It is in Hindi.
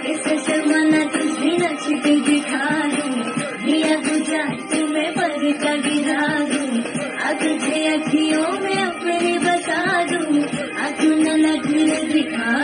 इसे शर्माना तुझे नच के दिखा दूं, दिया बुझा तुम्हें पर का गिरा दूं, तुझे अखियों में अपने बता दूं, आंखों न दिखा